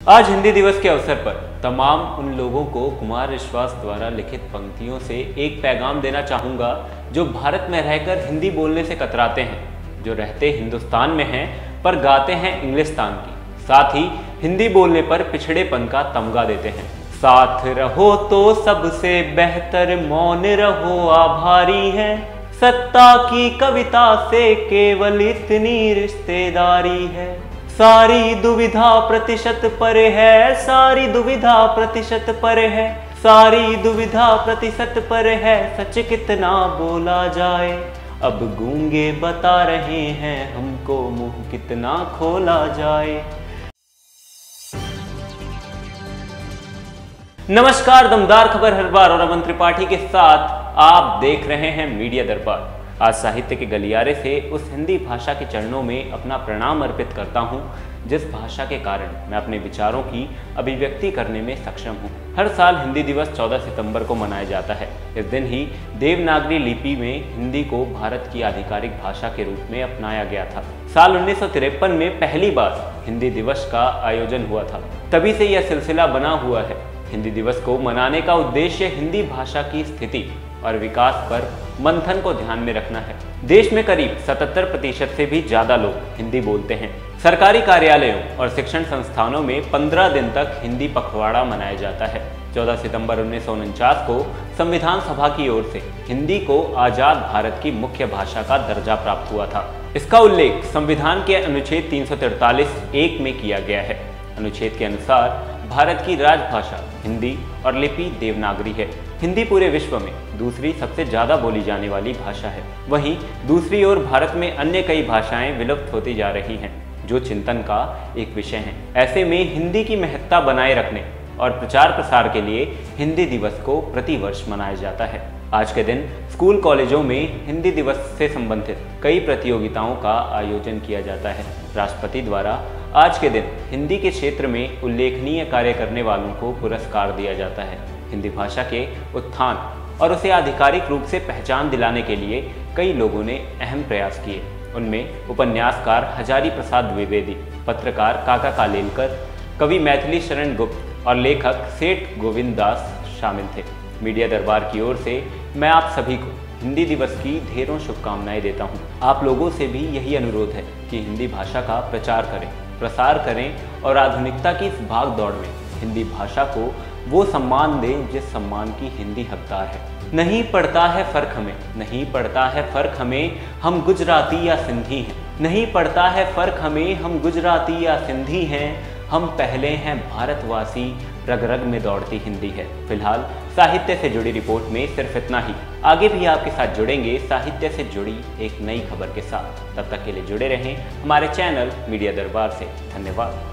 आज हिंदी दिवस के अवसर पर तमाम उन लोगों को कुमार विश्वास द्वारा लिखित पंक्तियों से एक पैगाम देना चाहूँगा जो भारत में रहकर हिंदी बोलने से कतराते हैं, जो रहते हिंदुस्तान में हैं पर गाते हैं इंग्लिस्तान की, साथ ही हिंदी बोलने पर पिछड़ेपन का तमगा देते हैं। साथ रहो तो सबसे बेहतर मौन रहो आभारी है, सत्ता की कविता से केवल इतनी रिश्तेदारी है। सारी दुविधा प्रतिशत पर है, सारी दुविधा प्रतिशत पर है, सारी दुविधा प्रतिशत पर है, सच कितना बोला जाए। अब गूंगे बता रहे हैं हमको मुंह कितना खोला जाए। नमस्कार, दमदार खबर हर बार और अमन त्रिपाठी के साथ आप देख रहे हैं मीडिया दरबार। आज साहित्य के गलियारे से उस हिंदी भाषा के चरणों में अपना प्रणाम अर्पित करता हूं, जिस भाषा के कारण मैं अपने विचारों की अभिव्यक्ति करने में सक्षम हूं। हर साल हिंदी दिवस 14 सितंबर को मनाया जाता है। इस दिन ही देवनागरी लिपि में हिंदी को भारत की आधिकारिक भाषा के रूप में अपनाया गया था। साल 1953 में पहली बार हिंदी दिवस का आयोजन हुआ था। तभी से यह सिलसिला बना हुआ है। हिंदी दिवस को मनाने का उद्देश्य हिंदी भाषा की स्थिति और विकास पर मंथन को ध्यान में रखना है। देश में करीब 77% से भी ज्यादा लोग हिंदी बोलते हैं। सरकारी कार्यालयों और शिक्षण संस्थानों में 15 दिन तक हिंदी पखवाड़ा मनाया जाता है। 14 सितंबर 1949 को संविधान सभा की ओर से हिंदी को आजाद भारत की मुख्य भाषा का दर्जा प्राप्त हुआ था। इसका उल्लेख संविधान के अनुच्छेद 343(1) में किया गया है। अनुच्छेद के अनुसार भारत की राजभाषा हिंदी और लिपि देवनागरी है। हिंदी पूरे विश्व में दूसरी सबसे ज्यादा बोली जाने वाली भाषा है। वहीं दूसरी ओर भारत में अन्य कई भाषाएं विलुप्त होती जा रही हैं, जो चिंतन का एक विषय है। ऐसे में हिंदी की महत्ता बनाए रखने और प्रचार प्रसार के लिए हिंदी दिवस को प्रतिवर्ष मनाया जाता है। आज के दिन स्कूल कॉलेजों में हिंदी दिवस से संबंधित कई प्रतियोगिताओं का आयोजन किया जाता है। राष्ट्रपति द्वारा आज के दिन हिंदी के क्षेत्र में उल्लेखनीय कार्य करने वालों को पुरस्कार दिया जाता है। हिंदी भाषा के उत्थान और उसे आधिकारिक रूप से पहचान दिलाने के लिए कई लोगों ने अहम प्रयास किए। उनमें उपन्यासकार हजारी प्रसाद द्विवेदी, पत्रकार काका कालेलकर, कवि मैथिली शरण गुप्त और लेखक सेठ गोविंद दास शामिल थे। मीडिया दरबार की ओर से मैं आप सभी को हिंदी दिवस की ढेरों शुभकामनाएं देता हूं। आप लोगों से भी यही अनुरोध है कि हिंदी भाषा का प्रचार करें, प्रसार करें और आधुनिकता की इस भाग दौड़ में हिंदी भाषा को वो सम्मान दें जिस सम्मान की हिंदी हकदार है। नहीं पड़ता है फर्क हमें, नहीं पड़ता है फर्क हमें, हम गुजराती या सिंधी हैं। नहीं पड़ता है फर्क हमें, हम गुजराती या सिंधी हैं। हम पहले हैं भारतवासी, रग रग में दौड़ती हिंदी है। फिलहाल साहित्य से जुड़ी रिपोर्ट में सिर्फ इतना ही। आगे भी आपके साथ जुड़ेंगे साहित्य से जुड़ी एक नई खबर के साथ। तब तक के लिए जुड़े रहें हमारे चैनल मीडिया दरबार से। धन्यवाद।